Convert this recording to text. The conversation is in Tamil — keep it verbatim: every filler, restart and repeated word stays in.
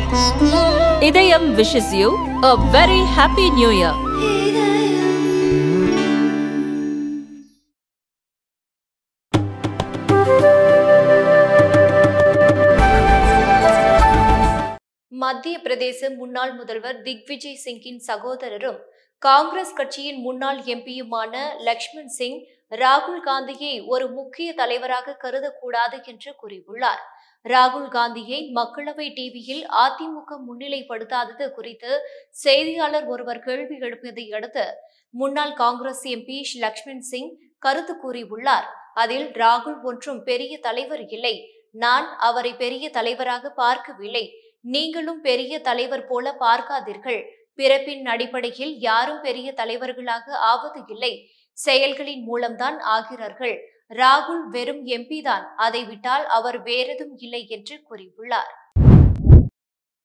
Idayam wishes you a very happy new year. மத்திய பிரதேச முன்னாள் முதல்வர் திக்விஜய் சிங்கின் சகோதரரும் காங்கிரஸ் கட்சியின் முன்னாள் எம்பியுமான லக்ஷ்மண் சிங் ராகுல் காந்தியை ஒரு முக்கிய தலைவராக கருதக்கூடாது என்று கூறியுள்ளார். ராகுல் காந்தியை மக்களவை டிவியில் அதிமுக முன்னிலைப்படுத்தாதது குறித்து செய்தியாளர் ஒருவர் கேள்வி எழுப்பியதை அடுத்து முன்னாள் காங்கிரஸ் எம்பி லக்ஷ்மண் சிங் கருத்து கூறியுள்ளார். அதில் ராகுல் ஒன்றும் பெரிய தலைவர் இல்லை, நான் அவரை பெரிய தலைவராக பார்க்கவில்லை, நீங்களும் பெரிய தலைவர் போல பார்க்காதீர்கள், பிறப்பின் அடிப்படையில் யாரும் பெரிய தலைவர்களாக ஆவது இல்லை, செயல்களின் மூலம்தான் ஆகிறார்கள், ராகுல் வெறும் எம்பி தான், அதை விட்டால் அவர் வேறெதும் இல்லை என்று கூறியுள்ளார்.